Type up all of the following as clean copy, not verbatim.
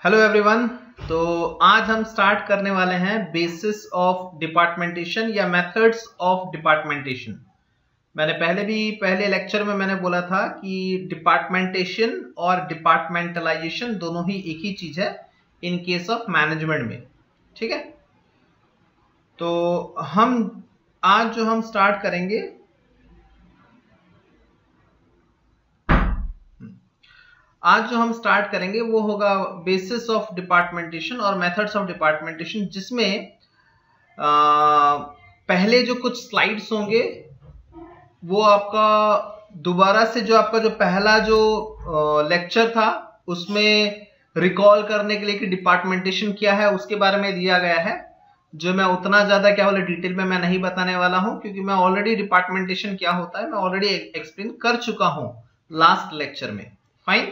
Hello everyone. तो आज हम स्टार्ट करने वाले हैं बेसिस ऑफ डिपार्टमेंटेशन या मेथड्स ऑफ डिपार्टमेंटेशन। मैंने पहले लेक्चर में मैंने बोला था कि डिपार्टमेंटेशन और डिपार्टमेंटलाइजेशन दोनों ही एक ही चीज है इन केस ऑफ मैनेजमेंट में। ठीक है, तो आज हम स्टार्ट करेंगे वो होगा बेसिस ऑफ डिपार्टमेंटेशन और मेथड्स ऑफ डिपार्टमेंटेशन, जिसमें पहले जो कुछ स्लाइड्स होंगे वो आपका दोबारा से जो पहला जो लेक्चर था उसमें रिकॉल करने के लिए कि डिपार्टमेंटेशन क्या है उसके बारे में दिया गया है। जो मैं उतना ज्यादा डिटेल में मैं नहीं बताने वाला हूं, क्योंकि मैं ऑलरेडी डिपार्टमेंटेशन क्या होता है मैं ऑलरेडी एक्सप्लेन कर चुका हूं लास्ट लेक्चर में। फाइन,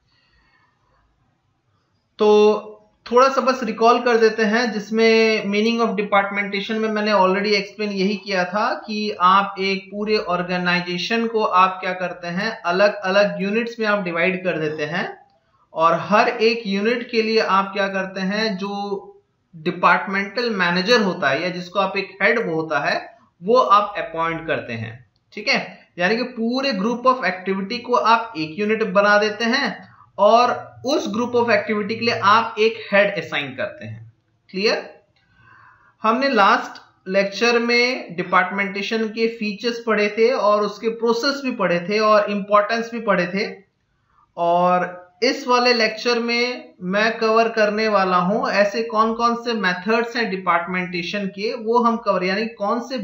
तो थोड़ा सा बस रिकॉल कर देते हैं, जिसमें मीनिंग ऑफ डिपार्टमेंटेशन में मैंने ऑलरेडी एक्सप्लेन यही किया था कि आप एक पूरे ऑर्गेनाइजेशन को आप क्या करते हैं, अलग अलग यूनिट्स में आप डिवाइड कर देते हैं और हर एक यूनिट के लिए आप क्या करते हैं, जो डिपार्टमेंटल मैनेजर होता है या जिसको आप एक हेड वो होता है वो आप अपॉइंट करते हैं। ठीक है, यानी कि पूरे ग्रुप ऑफ एक्टिविटी को आप एक यूनिट बना देते हैं और उस ग्रुप ऑफ एक्टिविटी के लिए आप एक हेड असाइन करते हैं। क्लियर? हमने लास्ट लेक्चर में डिपार्टमेंटेशन के फीचर्स पढ़े थे और उसके प्रोसेस भी पढ़े थे और इंपॉर्टेंस भी पढ़े थे, और इस वाले लेक्चर में मैं कवर करने वाला हूं ऐसे कौन कौन से मेथड्स हैं डिपार्टमेंटेशन के, वो हम कवर, यानी कौन से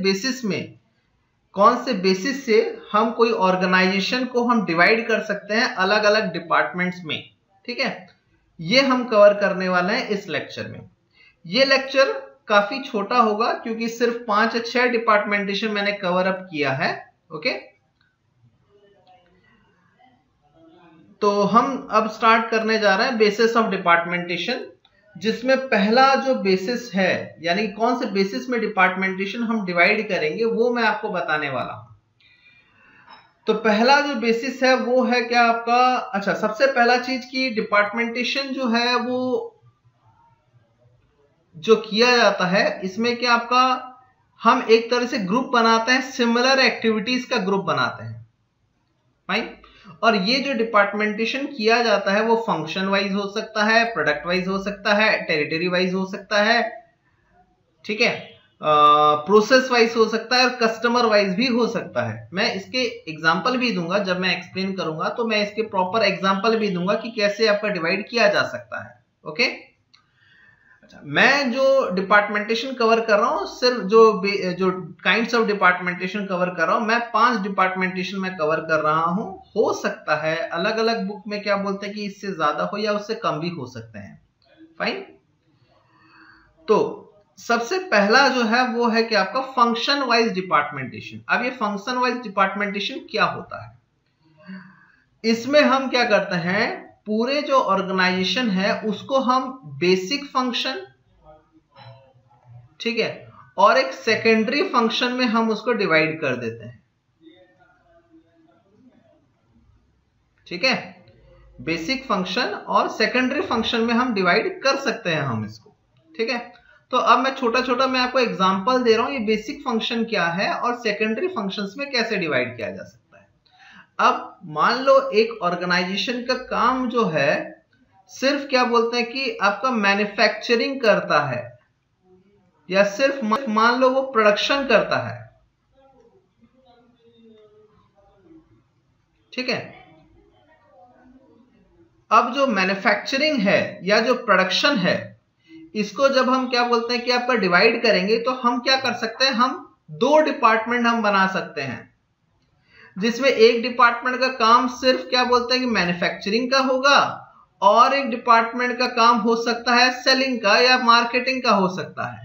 बेसिस से हम कोई ऑर्गेनाइजेशन को हम डिवाइड कर सकते हैं अलग अलग डिपार्टमेंट्स में। ठीक है, ये हम कवर करने वाले हैं इस लेक्चर में। ये लेक्चर काफी छोटा होगा क्योंकि सिर्फ 5 या 6 डिपार्टमेंटेशन मैंने कवर अप किया है। ओके, तो हम अब स्टार्ट करने जा रहे हैं बेसिस ऑफ डिपार्टमेंटेशन, जिसमें पहला जो बेसिस है, यानी कौन से बेसिस में डिपार्टमेंटेशन हम डिवाइड करेंगे वो मैं आपको बताने वाला हूं। तो पहला जो बेसिस है वो है क्या आपका, अच्छा सबसे पहला चीज की डिपार्टमेंटेशन जो है वो जो किया जाता है इसमें क्या आपका, हम एक तरह से ग्रुप बनाते हैं, सिमिलर एक्टिविटीज का ग्रुप बनाते हैं। फाइन, और ये जो डिपार्टमेंटेशन किया जाता है वो फंक्शन वाइज हो सकता है, प्रोडक्ट वाइज हो सकता है, टेरिटरी वाइज हो सकता है, ठीक है, प्रोसेस वाइज हो सकता है और कस्टमर वाइज भी हो सकता है। मैं इसके एग्जांपल भी दूंगा, जब मैं एक्सप्लेन करूंगा तो मैं इसके प्रॉपर एग्जांपल भी दूंगा कि कैसे आपका डिवाइड किया जा सकता है। ओके, अच्छा, मैं जो डिपार्टमेंटेशन कवर कर रहा हूं, सिर्फ जो काइंड्स ऑफ डिपार्टमेंटेशन कवर कर रहा हूं, मैं 5 डिपार्टमेंटेशन में कवर कर रहा हूं। हो सकता है अलग अलग बुक में क्या बोलते हैं कि इससे ज्यादा हो या उससे कम भी हो सकते हैं। फाइन, तो सबसे पहला जो है वो है कि आपका फंक्शन वाइज डिपार्टमेंटेशन। अब ये फंक्शन वाइज डिपार्टमेंटेशन क्या होता है, इसमें हम क्या करते हैं, पूरे जो ऑर्गेनाइजेशन है उसको हम बेसिक फंक्शन, ठीक है, और एक सेकेंडरी फंक्शन में हम उसको डिवाइड कर देते हैं। ठीक है, बेसिक फंक्शन और सेकेंडरी फंक्शन में हम डिवाइड कर सकते हैं हम इसको। ठीक है, तो अब मैं छोटा छोटा मैं आपको एग्जांपल दे रहा हूं, ये बेसिक फंक्शन क्या है और सेकेंडरी फंक्शंस में कैसे डिवाइड किया जा सकता है। अब मान लो एक ऑर्गेनाइजेशन का काम जो है सिर्फ क्या बोलते हैं कि आपका मैन्युफैक्चरिंग करता है, या सिर्फ मान लो वो प्रोडक्शन करता है। ठीक है, अब जो मैन्युफैक्चरिंग है या जो प्रोडक्शन है, इसको जब हम क्या बोलते हैं कि आपका डिवाइड करेंगे तो हम क्या कर सकते हैं, हम 2 डिपार्टमेंट हम बना सकते हैं, जिसमें एक डिपार्टमेंट का काम सिर्फ क्या बोलते हैं कि मैन्युफैक्चरिंग का होगा और एक डिपार्टमेंट का काम हो सकता है सेलिंग का या मार्केटिंग का हो सकता है।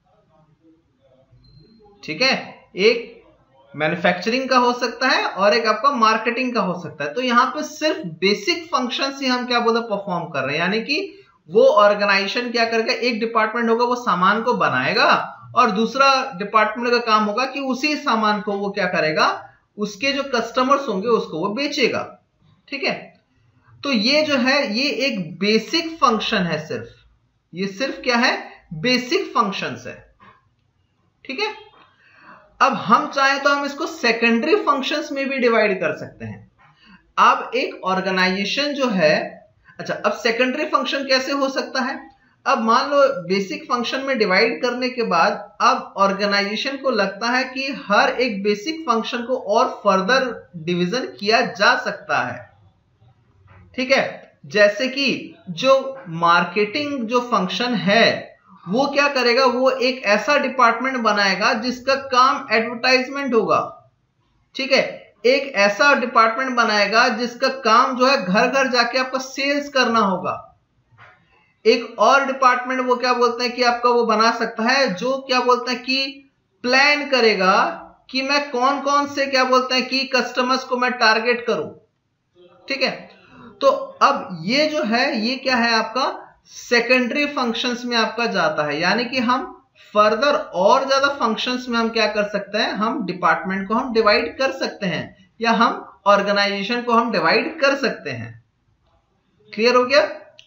ठीक है, एक मैन्युफैक्चरिंग का हो सकता है और एक आपका मार्केटिंग का हो सकता है। तो यहां पे सिर्फ बेसिक फंक्शंस ही हम क्या बोलते हैं परफॉर्म कर रहे हैं, यानी कि वो ऑर्गेनाइजेशन क्या करेगा, एक डिपार्टमेंट होगा वो सामान को बनाएगा और दूसरा डिपार्टमेंट का काम होगा कि उसी सामान को वो क्या करेगा, उसके जो कस्टमर्स होंगे उसको वो बेचेगा। ठीक है, तो ये जो है ये एक बेसिक फंक्शन है, ये सिर्फ क्या है, बेसिक फंक्शंस है। ठीक है, अब हम चाहें तो हम इसको सेकेंडरी फंक्शंस में भी डिवाइड कर सकते हैं। अब एक ऑर्गेनाइजेशन जो है, अच्छा अब सेकेंडरी फंक्शन कैसे हो सकता है, अब मान लो बेसिक फंक्शन में डिवाइड करने के बाद अब ऑर्गेनाइजेशन को लगता है कि हर एक बेसिक फंक्शन को और फर्दर डिवीजन किया जा सकता है। ठीक है, जैसे कि जो मार्केटिंग जो फंक्शन है वो क्या करेगा, वो एक ऐसा डिपार्टमेंट बनाएगा जिसका काम एडवर्टाइजमेंट होगा। ठीक है, एक ऐसा डिपार्टमेंट बनाएगा जिसका काम जो है घर घर जाके आपका सेल्स करना होगा। एक और डिपार्टमेंट वो क्या बोलते हैं कि आपका वो बना सकता है जो क्या बोलते हैं कि प्लान करेगा कि मैं कौन कौन से क्या बोलते हैं कि कस्टमर्स को मैं टारगेट करूं। ठीक है, तो अब ये जो है ये क्या है आपका सेकेंडरी फंक्शंस में आपका जाता है, यानी कि हम फर्दर और ज्यादा फंक्शंस में हम क्या कर सकते हैं, हम डिपार्टमेंट को हम डिवाइड कर सकते हैं या हम ऑर्गेनाइजेशन को हम डिवाइड कर सकते हैं। क्लियर हो गया?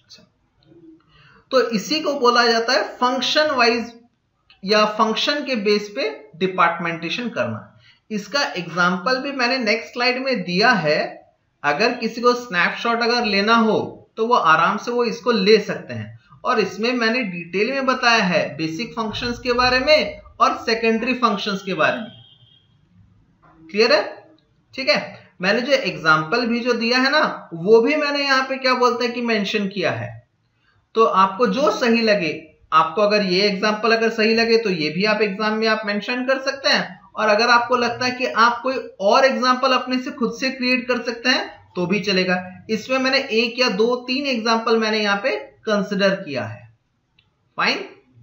तो इसी को बोला जाता है फंक्शन वाइज या फंक्शन के बेस पे डिपार्टमेंटेशन करना। इसका एग्जांपल भी मैंने नेक्स्ट स्लाइड में दिया है, अगर किसी को स्नैपशॉट अगर लेना हो तो वो आराम से वो इसको ले सकते हैं। और इसमें मैंने डिटेल में बताया है बेसिक फंक्शंस के बारे में और सेकेंडरी फंक्शंस के बारे में। क्लियर है? ठीक है, मैंने जो एग्जांपल भी जो दिया है ना वो भी मैंने यहाँ पे क्या बोलते हैं कि मेंशन किया है। तो आपको जो सही लगे, आपको अगर ये एग्जांपल अगर सही लगे तो ये भी आप एग्जाम में आप मेंशन कर सकते हैं, और अगर आपको लगता है कि आप कोई और एग्जांपल अपने से खुद से क्रिएट कर सकते हैं तो भी चलेगा। इसमें मैंने एक या दो तीन एग्जांपल मैंने यहाँ पे कंसिडर किया है। फाइन।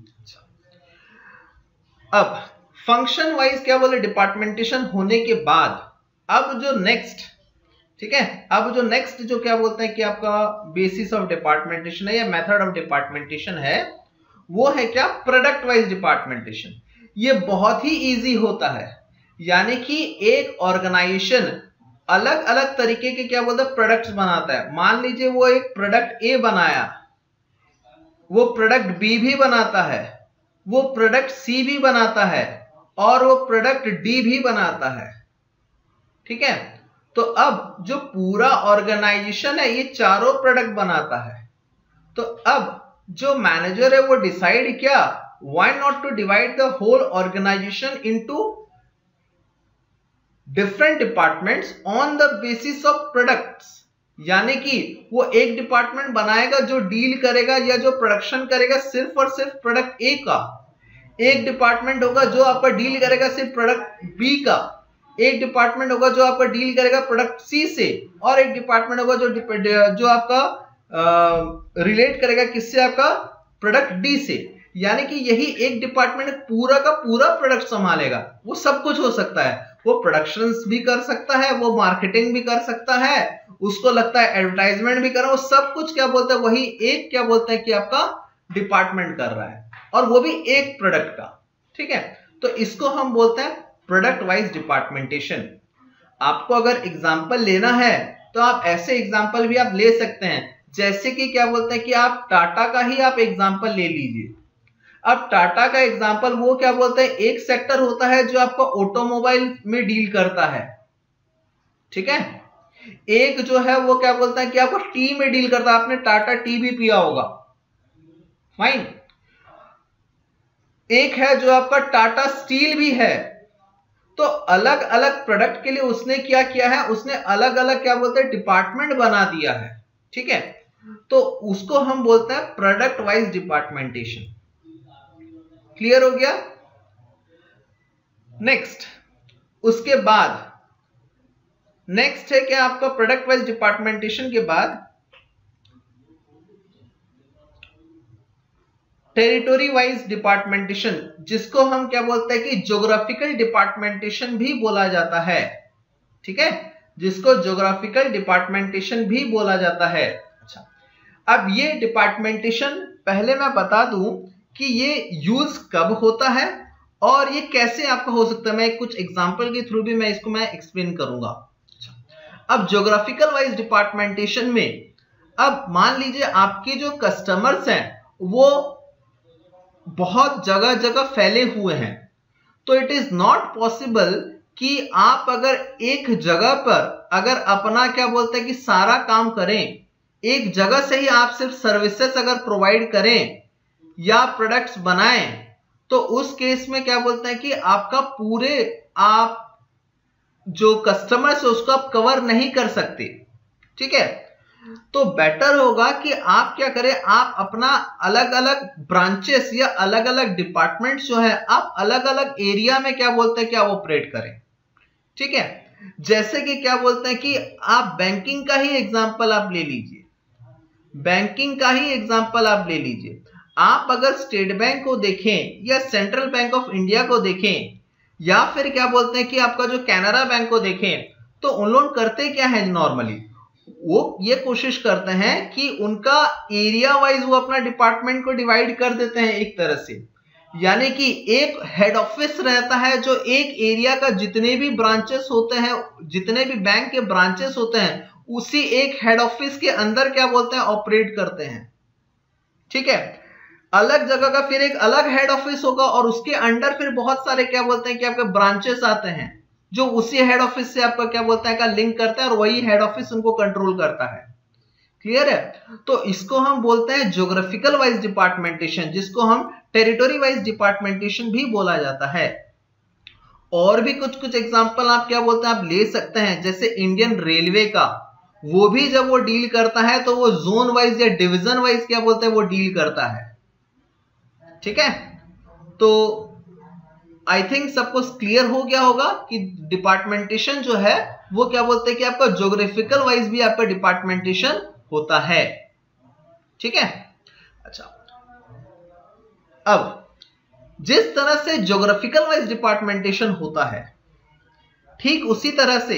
अब फंक्शन वाइज क्या बोले डिपार्टमेंटेशन होने के बाद अब जो नेक्स्ट, ठीक है, अब जो नेक्स्ट जो क्या बोलते हैं कि आपका बेसिस ऑफ डिपार्टमेंटेशन है या मेथड ऑफ डिपार्टमेंटेशन है वो है क्या, प्रोडक्ट वाइज डिपार्टमेंटेशन। ये बहुत ही इजी होता है, यानी कि एक ऑर्गेनाइजेशन अलग अलग तरीके के क्या बोलते हैं प्रोडक्ट्स बनाता है। मान लीजिए वो एक प्रोडक्ट ए बनाया, वो प्रोडक्ट बी भी बनाता है, वो प्रोडक्ट सी भी बनाता है और वो प्रोडक्ट डी भी बनाता है। ठीक है, तो अब जो पूरा ऑर्गेनाइजेशन है ये चारों प्रोडक्ट बनाता है। तो अब जो मैनेजर है वो डिसाइड क्या, why not to divide the whole organisation into different departments on the basis of products. यानी कि वो एक डिपार्टमेंट बनाएगा जो डील करेगा या जो प्रोडक्शन करेगा सिर्फ और सिर्फ प्रोडक्ट ए का, एक डिपार्टमेंट होगा जो आपका डील करेगा सिर्फ प्रोडक्ट बी का, एक डिपार्टमेंट होगा जो आपका डील करेगा प्रोडक्ट सी से, और एक डिपार्टमेंट होगा जो आपका रिलेट करेगा किससे, आपका प्रोडक्ट डी से। यानी कि यही एक डिपार्टमेंट पूरा का पूरा प्रोडक्ट संभालेगा। वो सब कुछ हो सकता है, वो प्रोडक्शंस भी कर सकता है, वो मार्केटिंग भी कर सकता है, उसको लगता है एडवर्टाइजमेंट भी कर रहा है, वो सब कुछ क्या बोलते हैं वही एक क्या बोलते हैं कि आपका डिपार्टमेंट कर रहा है, और वो भी एक प्रोडक्ट का। ठीक है, तो इसको हम बोलते हैं प्रोडक्ट वाइज डिपार्टमेंटेशन। आपको अगर एग्जांपल लेना है तो आप ऐसे एग्जांपल भी आप ले सकते हैं, जैसे कि क्या बोलते हैं कि आप टाटा का ही आप एग्जांपल ले लीजिए। अब टाटा का एग्जांपल वो क्या बोलते हैं, एक सेक्टर होता है जो आपका ऑटोमोबाइल में डील करता है। ठीक है, एक जो है वो क्या बोलता है कि आपको टी में डील करता है, आपने टाटा टी भी पिया होगा। फाइन। एक है जो आपका टाटा स्टील भी है। तो अलग अलग प्रोडक्ट के लिए उसने क्या किया है, उसने अलग अलग क्या बोलते हैं डिपार्टमेंट बना दिया है। ठीक है, तो उसको हम बोलते हैं प्रोडक्ट वाइज डिपार्टमेंटेशन। क्लियर हो गया? नेक्स्ट, उसके बाद नेक्स्ट है क्या आपका प्रोडक्ट वाइज डिपार्टमेंटेशन के बाद टेरिटोरी वाइज डिपार्टमेंटेशन, जिसको हम क्या बोलते हैं कि ज्योग्राफिकल डिपार्टमेंटेशन भी बोला जाता है। ठीक है, जिसको ज्योग्राफिकल डिपार्टमेंटेशन भी बोला जाता है। अच्छा, अब ये डिपार्टमेंटेशन पहले मैं बता दूं कि ये यूज कब होता है और ये कैसे आपका हो सकता है। मैं कुछ एग्जांपल के थ्रू भी मैं इसको मैं एक्सप्लेन करूंगा। अच्छा, अब ज्योग्राफिकल वाइज डिपार्टमेंटेशन में अब मान लीजिए आपके जो कस्टमर्स हैं वो बहुत जगह जगह फैले हुए हैं, तो इट इज नॉट पॉसिबल कि आप अगर एक जगह पर अगर अपना क्या बोलते हैं कि सारा काम करें, एक जगह से ही आप सिर्फ सर्विसेज अगर प्रोवाइड करें या प्रोडक्ट्स बनाएं, तो उस केस में क्या बोलते हैं कि आपका पूरे आप जो कस्टमर्स है उसको आप कवर नहीं कर सकते। ठीक है, तो बेटर होगा कि आप क्या करें, आप अपना अलग अलग ब्रांचेस या अलग अलग डिपार्टमेंट्स जो है आप अलग अलग एरिया में क्या बोलते हैं कि आप ऑपरेट करें। ठीक है, जैसे कि क्या बोलते हैं कि आप बैंकिंग का ही एग्जांपल आप ले लीजिए, बैंकिंग का ही एग्जांपल आप ले लीजिए। आप अगर स्टेट बैंक को देखें या सेंट्रल बैंक ऑफ इंडिया को देखें या फिर क्या बोलते हैं कि आपका जो कैनरा बैंक को देखें, तो उन लोग करते क्या है, नॉर्मली वो ये कोशिश करते हैं कि उनका एरिया वाइज वो अपना डिपार्टमेंट को डिवाइड कर देते हैं एक तरह से, यानी कि एक हेड ऑफिस रहता है जो एक एरिया का जितने भी ब्रांचेस होते हैं, जितने भी बैंक के ब्रांचेस होते हैं, उसी एक हेड ऑफिस के अंदर क्या बोलते हैं ऑपरेट करते हैं। ठीक है, अलग जगह का फिर एक अलग हेड ऑफिस होगा और उसके अंडर फिर बहुत सारे क्या बोलते हैं कि आपके ब्रांचेस आते हैं जो उसी हेड ऑफिस से आपका क्या बोलता है का लिंक करता है और वही हेड ऑफिस उनको कंट्रोल करता है। क्लियर है, तो इसको हम बोलते हैं ज्योग्राफिकल वाइज डिपार्टमेंटेशन, जिसको हम टेरिटरी वाइज डिपार्टमेंटेशन भी बोला जाता है। और भी कुछ कुछ एग्जांपल आप क्या बोलते हैं आप ले सकते हैं, जैसे इंडियन रेलवे का, वो भी जब वो डील करता है तो वो जोन वाइज या डिवीजन वाइज क्या बोलते हैं वो डील करता है। ठीक है, तो आई थिंक सबको क्लियर हो गया होगा कि डिपार्टमेंटेशन जो है वो क्या बोलते हैं कि आपका ज्योग्राफिकल वाइज भी आपका डिपार्टमेंटेशन होता है। ठीक है, अच्छा, अब जिस तरह से ज्योग्राफिकल वाइज डिपार्टमेंटेशन होता है, ठीक उसी तरह से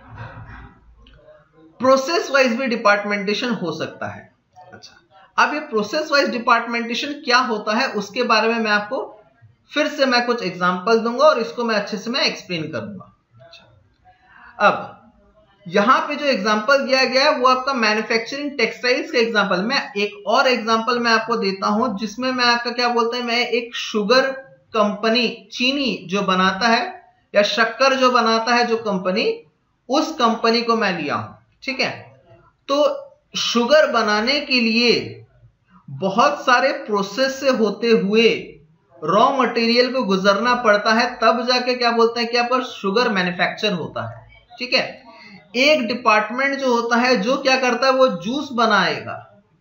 प्रोसेस वाइज भी डिपार्टमेंटेशन हो सकता है। अच्छा, अब ये प्रोसेस वाइज डिपार्टमेंटेशन क्या होता है उसके बारे में मैं आपको फिर से मैं कुछ एग्जांपल दूंगा और इसको मैं अच्छे से मैं एक्सप्लेन करूंगा। अच्छा, अब यहां पे जो एग्जांपल दिया गया है वो आपका मैन्युफैक्चरिंग टेक्सटाइल्स का एग्जांपल। मैं एक और एग्जांपल मैं आपको देता हूं जिसमें मैं आपका क्या बोलते हैं, मैं एक शुगर कंपनी, चीनी जो बनाता है या शक्कर जो बनाता है जो कंपनी, उस कंपनी को मैं लिया हूं। ठीक है, तो शुगर बनाने के लिए बहुत सारे प्रोसेस से होते हुए रॉ मटेरियल को गुजरना पड़ता है, तब जाके क्या बोलते हैं कि आपका शुगर मैन्युफैक्चर होता है। ठीक है, एक डिपार्टमेंट जो होता है जो क्या करता है वो जूस बनाएगा,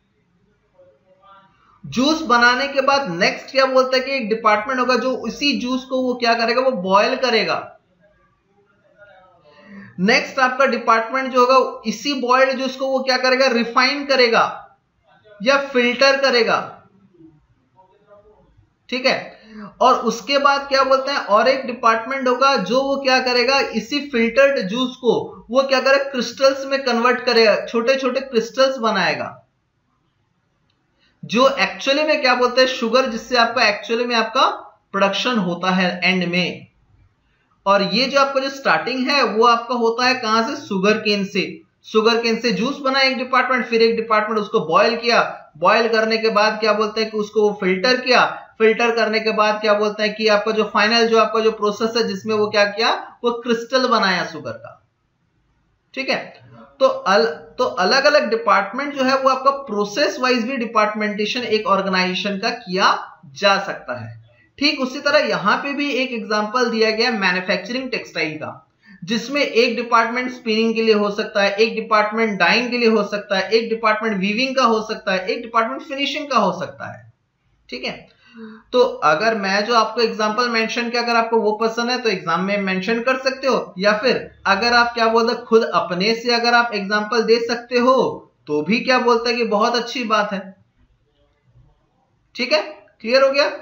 जूस बनाने के बाद नेक्स्ट क्या बोलता है कि एक डिपार्टमेंट होगा जो इसी जूस को वो क्या करेगा वो बॉयल करेगा। नेक्स्ट आपका डिपार्टमेंट जो होगा इसी बॉइल्ड जूस को वो क्या करेगा रिफाइन करेगा या फिल्टर करेगा। ठीक है, और उसके बाद क्या बोलते हैं और एक डिपार्टमेंट होगा जो वो क्या करेगा इसी फिल्टर्ड जूस को वो क्या करेगा क्रिस्टल्स में कन्वर्ट करेगा, छोटे छोटे क्रिस्टल्स बनाएगा जो एक्चुअली में क्या बोलते हैं शुगर, जिससे आपका एक्चुअली में आपका प्रोडक्शन होता है एंड में। और ये जो आपका जो स्टार्टिंग है वो आपका होता है कहां से, शुगर केन से। शुगर केन से जूस बना एक डिपार्टमेंट, फिर एक डिपार्टमेंट उसको बॉयल किया, बॉयल करने के बाद क्या बोलते हैं कि उसको वो फिल्टर किया, फिल्टर करने के बाद क्या बोलते हैं कि आपका जो फाइनल जो आपका जो प्रोसेस है जिसमें वो क्या किया वो क्रिस्टल बनाया शुगर का। ठीक है, तो अलग अलग डिपार्टमेंट जो है वो आपका प्रोसेस वाइज भी डिपार्टमेंटेशन एक ऑर्गेनाइजेशन का किया जा सकता है। ठीक उसी तरह यहां पे भी एक एग्जांपल दिया गया मैन्युफैक्चरिंग टेक्सटाइल का, जिसमें एक डिपार्टमेंट स्पिनिंग के लिए हो सकता है, एक डिपार्टमेंट डाइंग के लिए हो सकता है, एक डिपार्टमेंट वीविंग का हो सकता है, एक डिपार्टमेंट फिनिशिंग का हो सकता है। ठीक है, तो अगर मैं जो आपको एग्जांपल मेंशन किया अगर आपको वो पसंद है तो एग्जाम में मेंशन कर सकते हो, या फिर अगर आप क्या बोलते हैं खुद अपने से अगर आप एग्जांपल दे सकते हो तो भी क्या बोलते हैं कि बहुत अच्छी बात है। ठीक है, क्लियर हो गया।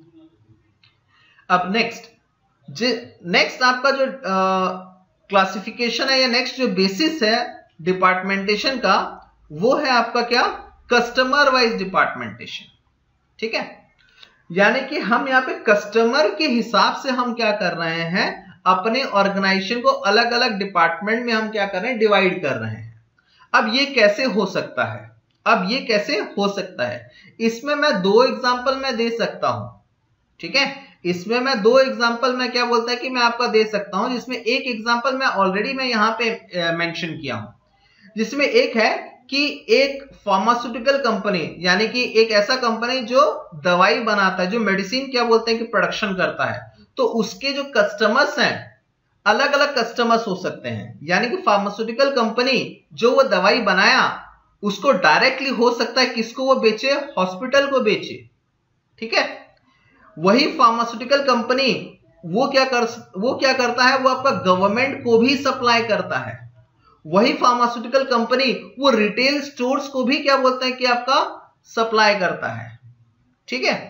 अब नेक्स्ट आपका जो क्लासिफिकेशन है या नेक्स्ट जो बेसिस है डिपार्टमेंटेशन का वो है आपका क्या, कस्टमर वाइज डिपार्टमेंटेशन। ठीक है, यानी कि हम यहाँ पे कस्टमर के हिसाब से हम क्या कर रहे हैं, अपने ऑर्गेनाइजेशन को अलग अलग डिपार्टमेंट में हम क्या कर रहे हैं डिवाइड कर रहे हैं। अब ये कैसे हो सकता है, अब ये कैसे हो सकता है, इसमें मैं 2 एग्जांपल मैं दे सकता हूं, ठीक है। इसमें मैं 2 एग्जांपल मैं क्या बोलता है कि मैं आपका दे सकता हूं, जिसमें एक एग्जांपल मैं ऑलरेडी मैं यहां पे मेंशन किया हूं, जिसमें एक है कि एक फार्मास्यूटिकल कंपनी, यानी कि एक ऐसा कंपनी जो दवाई बनाता है, जो मेडिसिन क्या बोलते हैं कि प्रोडक्शन करता है, तो उसके जो कस्टमर्स हैं अलग अलग कस्टमर्स हो सकते हैं। यानी कि फार्मास्यूटिकल कंपनी जो वो दवाई बनाया उसको डायरेक्टली हो सकता है किसको वो बेचे, हॉस्पिटल को बेचे, ठीक है। वही फार्मास्यूटिकल कंपनी वो क्या करता है, वो आपका गवर्नमेंट को भी सप्लाई करता है। वही फार्मास्यूटिकल कंपनी वो रिटेल स्टोर्स को भी क्या बोलते हैं कि आपका सप्लाई करता है, ठीक है।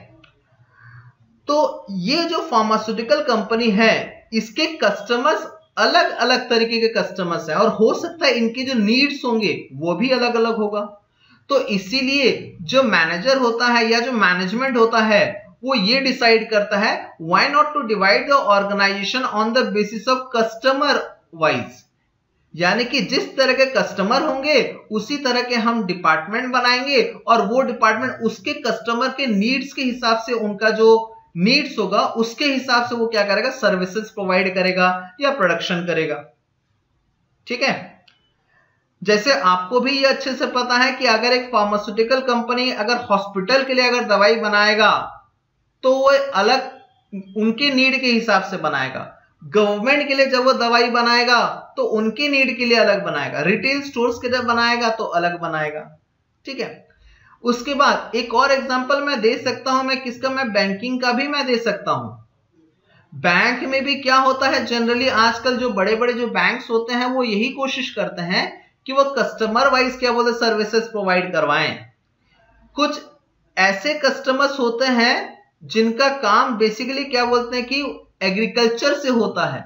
तो ये जो फार्मास्यूटिकल कंपनी है इसके कस्टमर्स अलग अलग तरीके के कस्टमर्स हैं, और हो सकता है इनके जो नीड्स होंगे वो भी अलग अलग होगा। तो इसीलिए जो मैनेजर होता है या जो मैनेजमेंट होता है वो ये डिसाइड करता है why not to divide the organisation on the basis of customer wise, यानी कि जिस तरह के कस्टमर होंगे उसी तरह के हम डिपार्टमेंट बनाएंगे, और वो डिपार्टमेंट उसके कस्टमर के नीड्स के हिसाब से, उनका जो नीड्स होगा उसके हिसाब से वो क्या करेगा, सर्विसेज प्रोवाइड करेगा या प्रोडक्शन करेगा, ठीक है। जैसे आपको भी ये अच्छे से पता है कि अगर एक फार्मास्यूटिकल कंपनी अगर हॉस्पिटल के लिए अगर दवाई बनाएगा तो वो अलग उनके नीड के हिसाब से बनाएगा। गवर्नमेंट के लिए जब वो दवाई बनाएगा तो उनके नीड के लिए अलग बनाएगा, रिटेल स्टोर्स के जब बनाएगा तो अलग बनाएगा, ठीक है। उसके बाद एक और एग्जांपल मैं दे सकता हूं, मैं किसका, मैं बैंकिंग का भी मैं दे सकता हूं। बैंक में भी क्या होता है, जनरली आजकल जो बड़े बड़े जो बैंक्स होते हैं वो यही कोशिश करते हैं कि वो कस्टमर वाइज क्या बोलते सर्विसेज प्रोवाइड करवाएं। कुछ ऐसे कस्टमर्स होते हैं जिनका काम बेसिकली क्या बोलते हैं कि एग्रीकल्चर से होता है,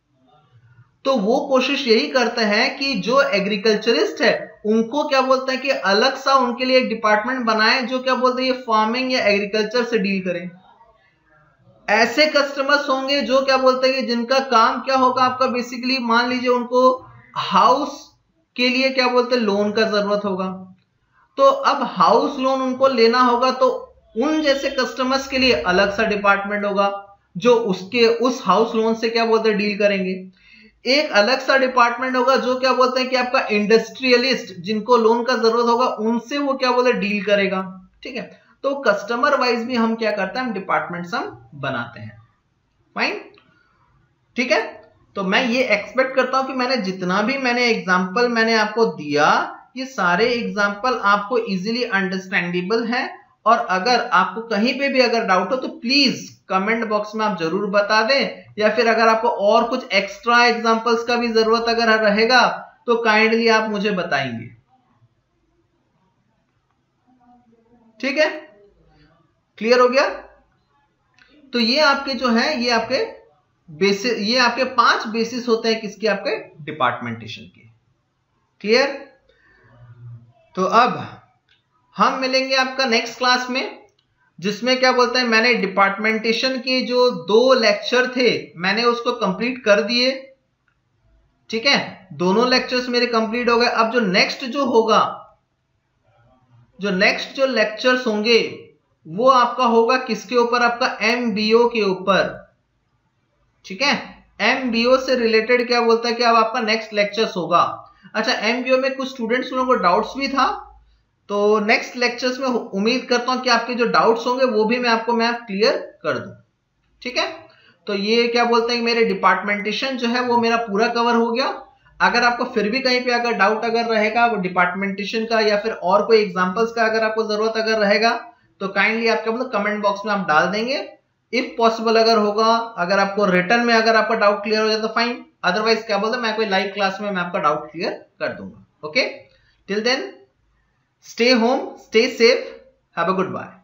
तो वो कोशिश यही करते हैं कि जो एग्रीकल्चरिस्ट है उनको क्या बोलते हैं कि अलग सा उनके लिए एक डिपार्टमेंट बनाएं जो क्या बोलते हैं ये फार्मिंग या एग्रीकल्चर से डील करें। ऐसे कस्टमर्स होंगे जो क्या बोलते हैं कि जिनका काम क्या होगा आपका, बेसिकली मान लीजिए उनको हाउस के लिए क्या बोलते हैं लोन का जरूरत होगा, तो अब हाउस लोन उनको लेना होगा, तो उन जैसे कस्टमर्स के लिए अलग सा डिपार्टमेंट होगा जो उसके उस हाउस लोन से क्या बोलते हैं डील करेंगे। एक अलग सा डिपार्टमेंट होगा जो क्या बोलते हैं कि आपका इंडस्ट्रियलिस्ट, जिनको लोन का जरूरत होगा उनसे वो क्या बोलते हैं डील करेगा, ठीक है। तो कस्टमर वाइज भी हम क्या करते हैं, हम डिपार्टमेंट्स हम बनाते हैं, फाइन, ठीक है। तो मैं ये एक्सपेक्ट करता हूं कि मैंने जितना भी एग्जांपल मैंने आपको दिया ये सारे एग्जांपल आपको इजीली अंडरस्टैंडेबल है, और अगर आपको कहीं पे भी अगर डाउट हो तो प्लीज कमेंट बॉक्स में आप जरूर बता दें, या फिर अगर आपको और कुछ एक्स्ट्रा एग्जांपल्स का भी जरूरत अगर रहेगा तो काइंडली आप मुझे बताएंगे, ठीक है। क्लियर हो गया। तो ये आपके जो है ये आपके बेसिस, ये आपके 5 बेसिस होते हैं किसके, आपके डिपार्टमेंटेशन के, क्लियर। तो अब हम मिलेंगे आपका नेक्स्ट क्लास में, जिसमें क्या बोलते हैं मैंने डिपार्टमेंटेशन के जो 2 लेक्चर थे मैंने उसको कंप्लीट कर दिए, ठीक है। दोनों लेक्चर्स मेरे कंप्लीट हो गए। अब जो नेक्स्ट जो होगा, जो नेक्स्ट जो लेक्चर्स होंगे वो आपका होगा किसके ऊपर, आपका एमबीओ के ऊपर, ठीक है। एमबीओ से रिलेटेड क्या बोलता है कि अब आपका नेक्स्ट लेक्चर्स होगा। अच्छा, एमबीओ में कुछ स्टूडेंट्स लोगों को डाउट्स भी था, तो नेक्स्ट लेक्चर्स में उम्मीद करता हूं कि आपके जो डाउट्स होंगे वो भी मैं क्लियर कर दूं, ठीक है। तो ये क्या बोलते हैं मेरे डिपार्टमेंटेशन जो है वो मेरा पूरा कवर हो गया। अगर आपको फिर भी कहीं पे अगर डाउट अगर रहेगा वो डिपार्टमेंटेशन का या फिर और कोई एग्जांपल्स का अगर आपको जरूरत अगर रहेगा तो काइंडली आप क्या बोलते कमेंट बॉक्स में आप डाल देंगे। इफ पॉसिबल अगर होगा, अगर आपको रिटर्न में अगर आपका डाउट क्लियर हो जाए तो फाइन, अदरवाइज क्या बोलते हैं मैं कोई लाइव क्लास में मैं आपका डाउट क्लियर कर दूंगा। Okay, till then stay home, stay safe, have a good bye.